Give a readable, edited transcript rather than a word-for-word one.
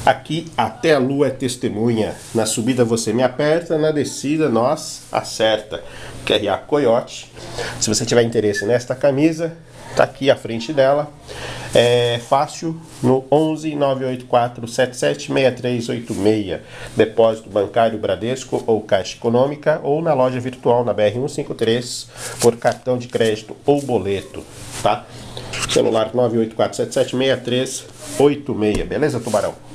Aqui até a lua é testemunha. Na subida você me aperta, na descida nós acerta. QRA Coyote. Se você tiver interesse nesta camisa, tá aqui à frente dela. É fácil no 11 984 77 6386. Depósito bancário Bradesco ou Caixa Econômica, ou na loja virtual na BR 153 por cartão de crédito ou boleto, tá? Celular 984 77 6386. Beleza, Tubarão?